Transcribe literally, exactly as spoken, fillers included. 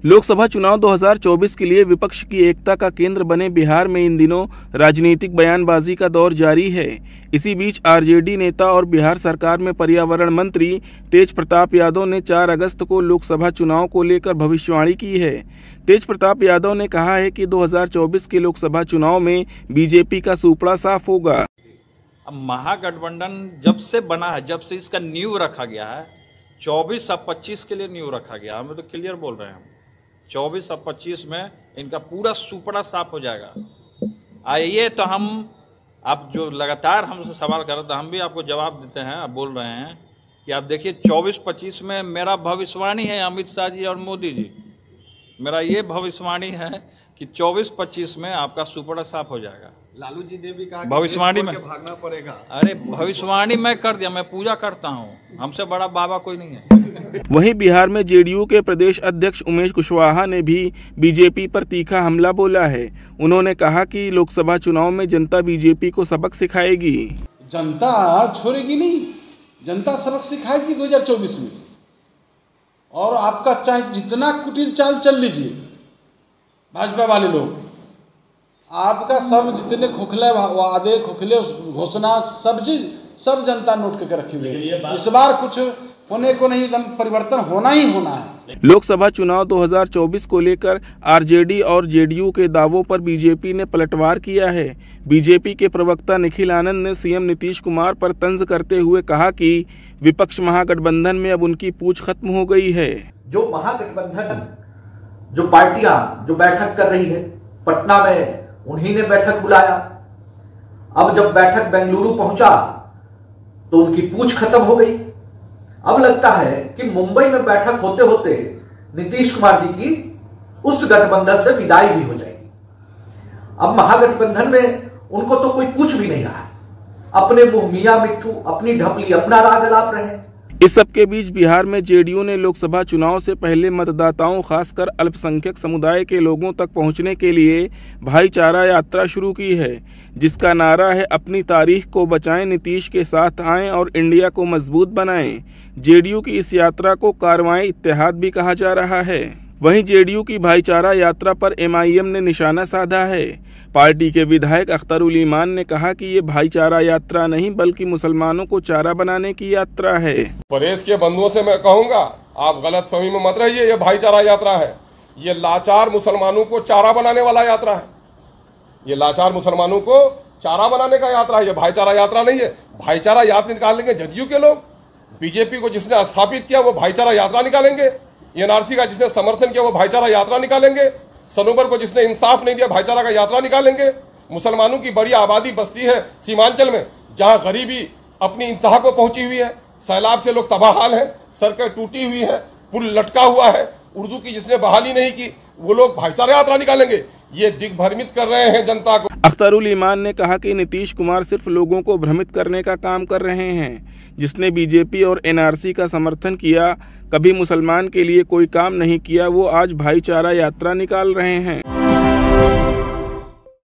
लोकसभा चुनाव दो हज़ार चौबीस के लिए विपक्ष की एकता का केंद्र बने बिहार में इन दिनों राजनीतिक बयानबाजी का दौर जारी है। इसी बीच आरजेडी नेता और बिहार सरकार में पर्यावरण मंत्री तेज प्रताप यादव ने चार अगस्त को लोकसभा चुनाव को लेकर भविष्यवाणी की है। तेज प्रताप यादव ने कहा है कि दो हज़ार चौबीस के लोकसभा चुनाव में बीजेपी का सुपड़ा साफ होगा। अब महागठबंधन जब से बना है, जब से इसका नींव रखा गया है, चौबीस और पच्चीस के लिए नींव रखा गया, हम तो क्लियर बोल रहे हैं। चौबीस और पच्चीस में इनका पूरा सुपड़ा साफ हो जाएगा। आइए तो हम, आप जो लगातार हमसे सवाल कर रहे थे, हम भी आपको जवाब देते हैं। आप बोल रहे हैं कि आप देखिए चौबीस पच्चीस में मेरा भविष्यवाणी है, अमित शाह जी और मोदी जी, मेरा ये भविष्यवाणी है कि चौबीस पच्चीस में आपका सुपड़ा साफ हो जाएगा। लालू जी ने भी कहा भविष्यवाणी में भागना पड़ेगा। अरे भविष्यवाणी मैं कर दिया, मैं पूजा करता हूँ, हमसे बड़ा बाबा कोई नहीं है। वहीं बिहार में जेडीयू के प्रदेश अध्यक्ष उमेश कुशवाहा ने भी बीजेपी पर तीखा हमला बोला है। उन्होंने कहा कि लोकसभा चुनाव में जनता बीजेपी को सबक सिखाएगी। जनता छोड़ेगी नहीं, जनता सबक सिखाएगी दो हज़ार चौबीस में। और आपका चाहे जितना कुटिल चाल चल लीजिए, भाजपा वाले लोग, आपका सब जितने खोखले वादे, खोखले घोषणा, सब चीज सब जनता नोट करके रखी हुई है। इस बार कुछ होने को नहीं, एकदम परिवर्तन होना ही होना है। लोकसभा चुनाव दो हज़ार चौबीस को लेकर आरजेडी और जेडीयू के दावों पर बीजेपी ने पलटवार किया है। बीजेपी के प्रवक्ता निखिल आनंद ने सीएम नीतीश कुमार पर तंज करते हुए कहा कि विपक्ष महागठबंधन में अब उनकी पूछ खत्म हो गई है। जो महागठबंधन, जो पार्टियां जो बैठक कर रही है, पटना में उन्हीं ने बैठक बुलाया। अब जब बैठक बेंगलुरु पहुंचा तो उनकी पूछ खत्म हो गई। अब लगता है कि मुंबई में बैठक होते होते नीतीश कुमार जी की उस गठबंधन से विदाई भी हो जाएगी। अब महागठबंधन में उनको तो कोई पूछ भी नहीं रहा है। अपने मुंह मियां मिट्ठू, अपनी ढपली, अपना राग अलाप रहे। इस सब के बीच बिहार में जेडीयू ने लोकसभा चुनाव से पहले मतदाताओं, खासकर अल्पसंख्यक समुदाय के लोगों तक पहुंचने के लिए भाईचारा यात्रा शुरू की है, जिसका नारा है अपनी तारीख को बचाएं, नीतीश के साथ आएं और इंडिया को मजबूत बनाएं। जेडीयू की इस यात्रा को कारवां इत्तेहाद भी कहा जा रहा है। वहीं जेडीयू की भाईचारा यात्रा पर एमआईएम ने निशाना साधा है। पार्टी के विधायक अख्तरुल ईमान ने कहा कि ये भाईचारा यात्रा नहीं बल्कि मुसलमानों को चारा बनाने की यात्रा है। प्रेस के बंधुओं से मैं कहूंगा, आप गलतफहमी में मत रहिए। ये भाईचारा यात्रा है, ये लाचार मुसलमानों को चारा बनाने वाला यात्रा है। ये लाचार मुसलमानों को चारा बनाने का यात्रा है, ये भाईचारा यात्रा नहीं है। भाईचारा यात्रा निकालेंगे जदयू के लोग, बीजेपी को जिसने स्थापित किया वो भाईचारा यात्रा निकालेंगे, एनआरसी का जिसने समर्थन किया वो भाईचारा यात्रा निकालेंगे, सनोवर को जिसने इंसाफ नहीं दिया भाईचारा का यात्रा निकालेंगे। मुसलमानों की बड़ी आबादी बस्ती है सीमांचल में, जहां गरीबी अपनी इंतहा को पहुंची हुई है, सैलाब से लोग तबाह हाल है, सड़कें टूटी हुई है, पुल लटका हुआ है, उर्दू की जिसने बहाली नहीं की वो लोग भाईचारा यात्रा निकालेंगे। ये दिग्भ्रमित कर रहे हैं जनता को। अख्तरुल ईमान ने कहा कि नीतीश कुमार सिर्फ लोगों को भ्रमित करने का काम कर रहे हैं। जिसने बीजेपी और एनआरसी का समर्थन किया, कभी मुसलमान के लिए कोई काम नहीं किया, वो आज भाईचारा यात्रा निकाल रहे हैं।